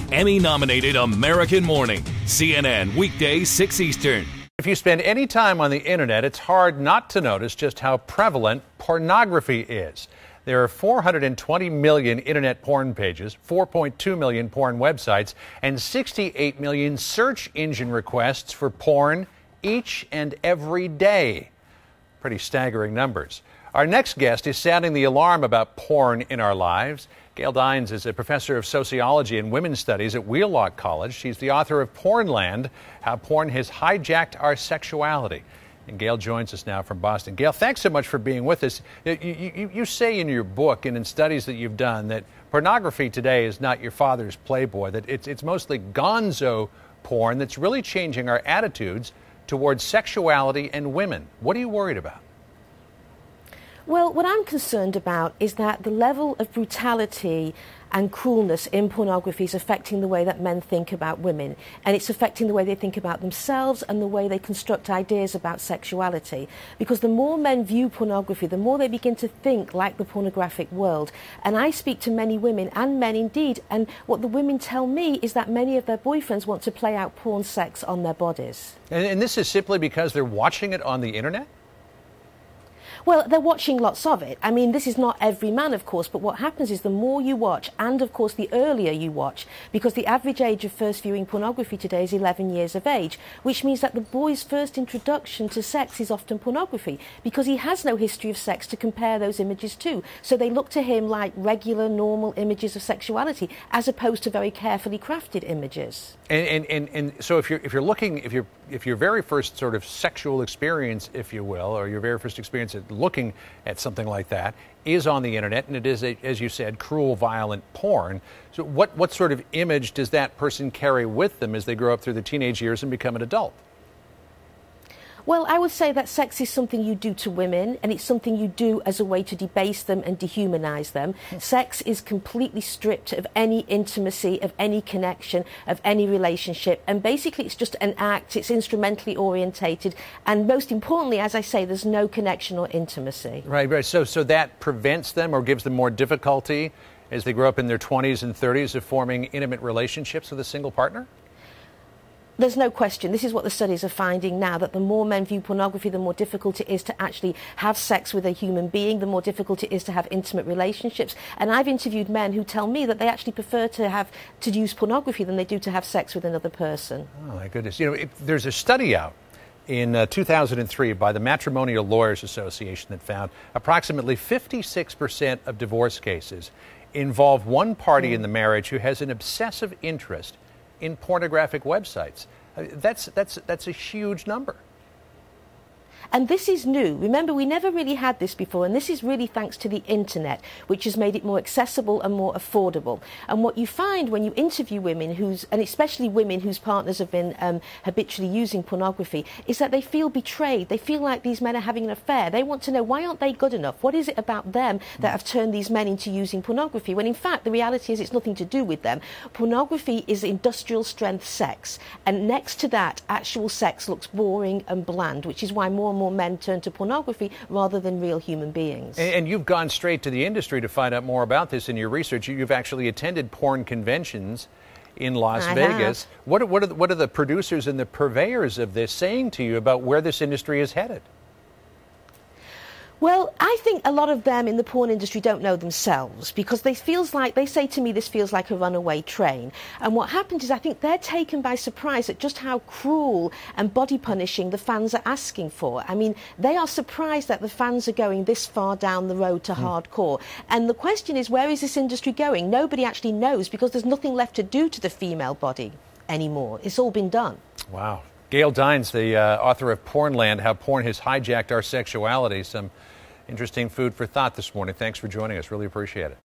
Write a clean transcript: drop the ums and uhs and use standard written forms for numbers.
Emmy-nominated American Morning, CNN, weekdays 6 Eastern. If you spend any time on the internet, it's hard not to notice just how prevalent pornography is. There are 420 million internet porn pages, 4.2 million porn websites, and 68 million search engine requests for porn each and every day. Pretty staggering numbers. Our next guest is sounding the alarm about porn in our lives. Gail Dines is a professor of sociology and women's studies at Wheelock College. She's the author of Pornland, How Porn Has Hijacked Our Sexuality. And Gail joins us now from Boston. Gail, thanks so much for being with us. You say in your book and in studies that you've done that pornography today is not your father's Playboy, that it's mostly gonzo porn that's really changing our attitudes towards sexuality and women. What are you worried about? Well, what I'm concerned about is that the level of brutality and cruelness in pornography is affecting the way that men think about women, and it's affecting the way they think about themselves and the way they construct ideas about sexuality. Because the more men view pornography, the more they begin to think like the pornographic world. And I speak to many women, and men indeed, and what the women tell me is that many of their boyfriends want to play out porn sex on their bodies. And this is simply because they're watching it on the internet? Well, they're watching lots of it. I mean, this is not every man, of course, but what happens is the more you watch, and of course the earlier you watch, because the average age of first viewing pornography today is 11 years of age, which means that the boy's first introduction to sex is often pornography, because he has no history of sex to compare those images to. So they look to him like regular, normal images of sexuality, as opposed to very carefully crafted images. And so if your very first sort of sexual experience, if you will, or your very first experience at looking at something like that is on the internet, and it is, as you said, cruel, violent porn. So what sort of image does that person carry with them as they grow up through the teenage years and become an adult? Well, I would say that sex is something you do to women, and it's something you do as a way to debase them and dehumanize them. Sex is completely stripped of any intimacy, of any connection, of any relationship, and basically it's just an act, it's instrumentally orientated, and most importantly, as I say, there's no connection or intimacy. Right. So that prevents them or gives them more difficulty as they grow up in their 20s and 30s of forming intimate relationships with a single partner? There's no question. This is what the studies are finding now, that the more men view pornography, the more difficult it is to actually have sex with a human being, the more difficult it is to have intimate relationships. And I've interviewed men who tell me that they actually prefer to use pornography than they do to have sex with another person. Oh, my goodness. You know, there's a study out in 2003 by the Matrimonial Lawyers Association that found approximately 56% of divorce cases involve one party in the marriage who has an obsessive interest in pornographic websites. That's a huge number. And this is new. Remember, we never really had this before, and this is really thanks to the internet, which has made it more accessible and more affordable. And what you find when you interview women and especially women whose partners have been habitually using pornography, is that they feel betrayed. They feel like these men are having an affair. They want to know, why aren't they good enough? What is it about them that have turned these men into using pornography? When in fact, the reality is it's nothing to do with them. Pornography is industrial strength sex. And next to that, actual sex looks boring and bland, which is why more and more men turn to pornography rather than real human beings. And you've gone straight to the industry to find out more about this in your research. You've actually attended porn conventions in Las Vegas. What are the producers and the purveyors of this saying to you about where this industry is headed? Well, I think a lot of them in the porn industry don't know themselves, because they say to me this feels like a runaway train. And what happens is I think they're taken by surprise at just how cruel and body punishing the fans are asking for. I mean, they are surprised that the fans are going this far down the road to hardcore. And the question is, where is this industry going? Nobody actually knows, because there's nothing left to do to the female body anymore. It's all been done. Wow. Gail Dines, the author of Pornland, How Porn Has Hijacked Our Sexuality. Some interesting food for thought this morning. Thanks for joining us. Really appreciate it.